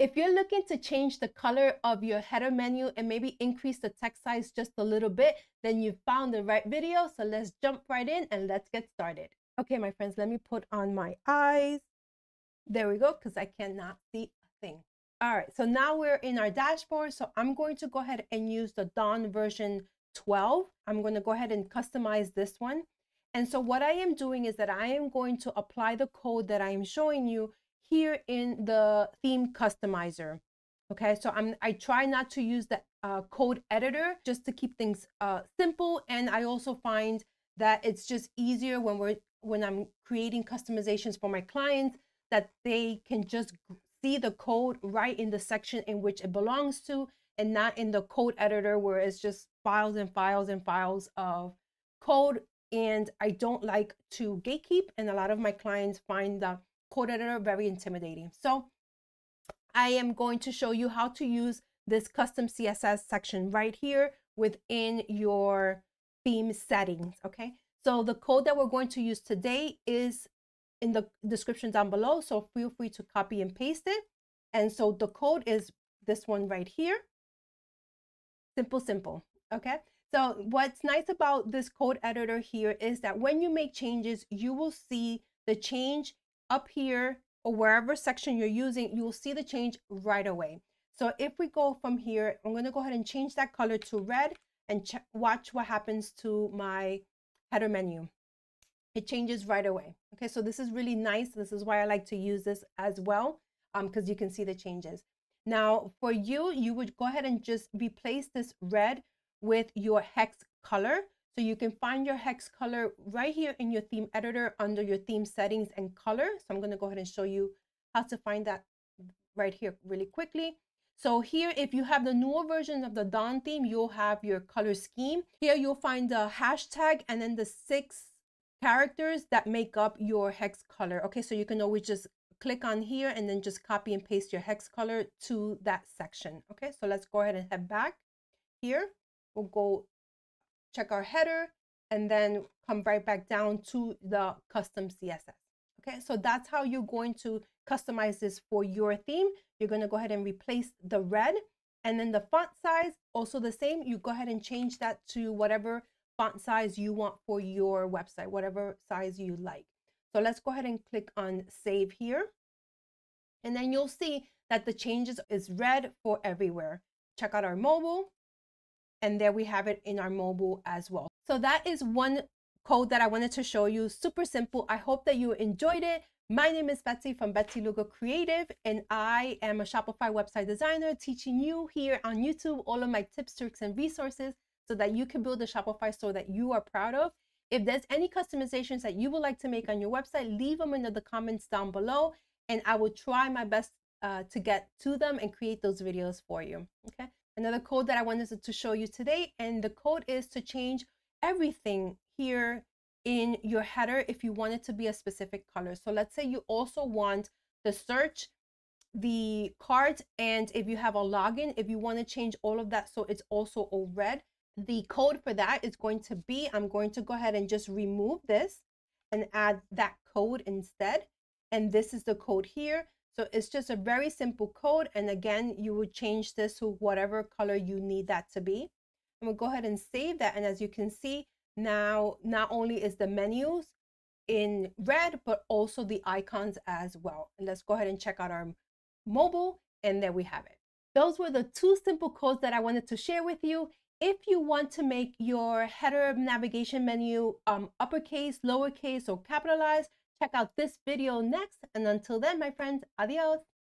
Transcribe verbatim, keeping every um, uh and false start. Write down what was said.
If you're looking to change the color of your header menu and maybe increase the text size just a little bit, then you found the right video. So let's jump right in and let's get started. Okay, my friends, let me put on my eyes. There we go, because I cannot see a thing. All right, so now we're in our dashboard. So I'm going to go ahead and use the Dawn version twelve. I'm going to go ahead and customize this one. And so what I am doing is that I am going to apply the code that I am showing you here in the theme customizer. Okay, so I'm I try not to use the uh, code editor just to keep things uh, simple. And I also find that it's just easier when we're when I'm creating customizations for my clients, that they can just see the code right in the section in which it belongs to, and not in the code editor where it's just files and files and files of code. And I don't like to gatekeep, and a lot of my clients find the code editor very intimidating. So I am going to show you how to use this custom C S S section right here within your theme settings. Okay, so the code that we're going to use today is in the description down below, so feel free to copy and paste it. And so the code is this one right here. Simple, simple. Okay, so what's nice about this code editor here is that when you make changes, you will see the change up here, or wherever section you're using, you will see the change right away. So if we go from here, I'm going to go ahead and change that color to red and check, watch what happens to my header menu. It changes right away. Okay, so this is really nice. This is why I like to use this as well, um, because you can see the changes. Now, for you, you would go ahead and just replace this red with your hex color. So you can find your hex color right here in your theme editor under your theme settings and color. So I'm going to go ahead and show you how to find that right here really quickly. So here, if you have the newer version of the Dawn theme, you'll have your color scheme. Here you'll find the hashtag and then the six characters that make up your hex color. Okay, so you can always just click on here and then just copy and paste your hex color to that section. Okay, so let's go ahead and head back here. We'll go check our header and then come right back down to the custom C S S. Okay, so that's how you're going to customize this for your theme. You're going to go ahead and replace the red, and then the font size also the same. You go ahead and change that to whatever font size you want for your website, whatever size you like. So let's go ahead and click on save here. And then you'll see that the changes is red for everywhere. Check out our mobile. And there we have it in our mobile as well. So that is one code that I wanted to show you. Super simple. I hope that you enjoyed it. My name is Betsy from Betsy Lugo Creative, and I am a Shopify website designer teaching you here on YouTube all of my tips, tricks, and resources so that you can build a Shopify store that you are proud of. If there's any customizations that you would like to make on your website, leave them in the comments down below, and I will try my best uh, to get to them and create those videos for you. Okay. Another code that I wanted to show you today, and the code is to change everything here in your header if you want it to be a specific color. So let's say you also want the search, the cart, and if you have a login, if you want to change all of that so it's also all red, the code for that is going to be, I'm going to go ahead and just remove this and add that code instead. And this is the code here. So it's just a very simple code. And again, you would change this to whatever color you need that to be. And we'll go ahead and save that. And as you can see, now not only is the menus in red, but also the icons as well. And let's go ahead and check out our mobile. And there we have it. Those were the two simple codes that I wanted to share with you. If you want to make your header navigation menu um, uppercase, lowercase, or capitalized, check out this video next. And until then, my friends, adios.